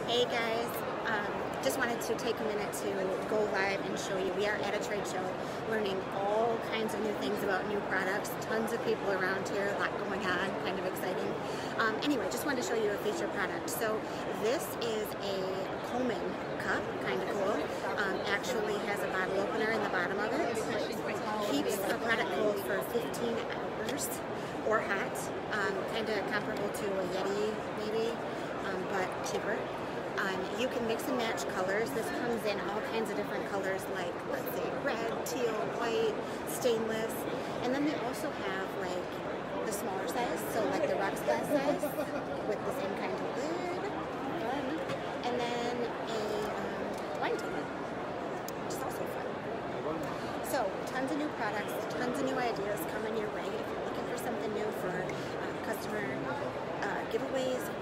Hey guys, just wanted to take a minute to go live and show you. We are at a trade show learning all kinds of new things about new products. Tons of people around here, a lot going on, kind of exciting. Anyway, just wanted to show you a featured product. So this is a Coleman cup, kind of cool. Actually has a bottle opener in the bottom of it. Keeps a product cold for 15 hours or hot. Kind of comparable to a Yeti maybe, but cheaper. You can mix and match colors. This comes in all kinds of different colors like, let's say, red, teal, white, stainless. And then they also have like the smaller size, so like the rocks glass size with the same kind of lid. Fun. And then a wine tumbler, which is also fun. So tons of new products, tons of new ideas coming your way if you're looking for something new for customer giveaways